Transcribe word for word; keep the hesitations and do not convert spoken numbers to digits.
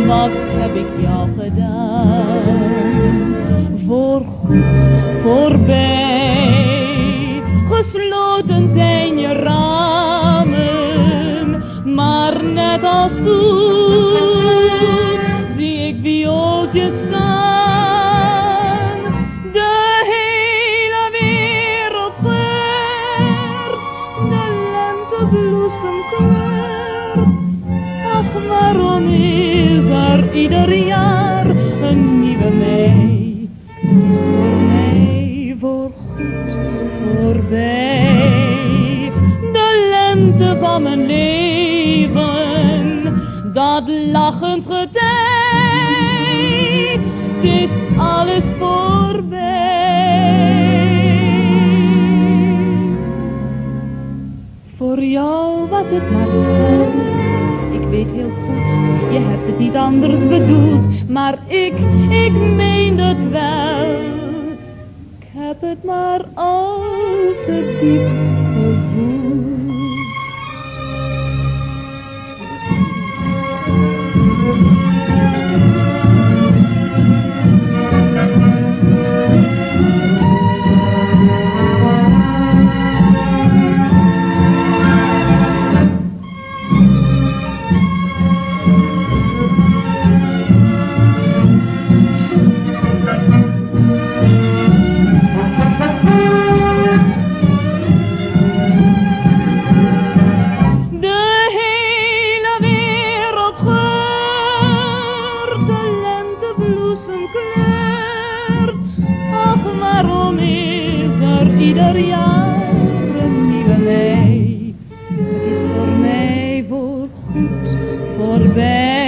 wat heb ik jou gedaan? Voorgoed, voorbij, gesloten zijn je ramen, maar net als toen zie ik viooltjes staan. De hele wereld geurt, de lentebloesem kleurt. Ach, waarom is er ieder jaar een nieuwe mei? Is voor mij voorgoed voorbij. De lente van mijn leven, dat lachend getij, het is alles voorbij. Voor jou was het maar spel, ik weet heel goed, je hebt het niet anders bedoeld, maar ik, ik meen het wel. Ik heb het maar al te diep gevoeld. Ach, waarom is er ieder jaar een nieuwe mei? Het is voor mij voorgoed voorbij.